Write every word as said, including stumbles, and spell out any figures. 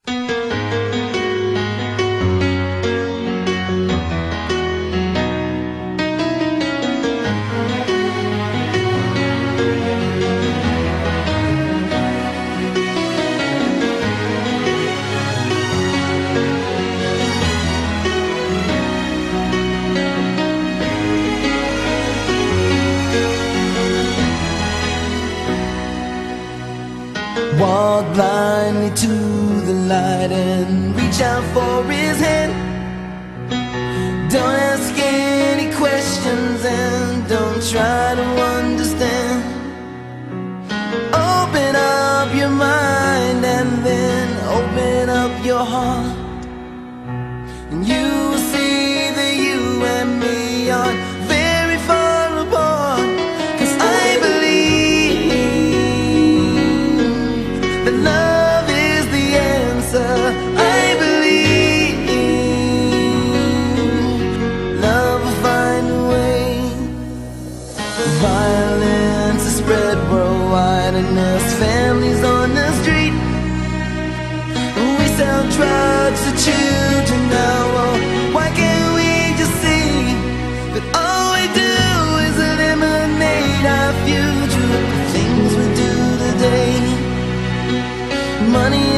Walk blindly to the light and reach out for his hand. Don't ask any questions and don't try to understand. Open up your mind and then open up your heart, and you will see that you and me are very far apart. 'Cause I believe that love is the answer. I believe love will find a way. Violence is spread worldwide and there's families on the street. We sell drugs to children now. Oh, why can't we just see that all we do is eliminate our future, the things we do today? Money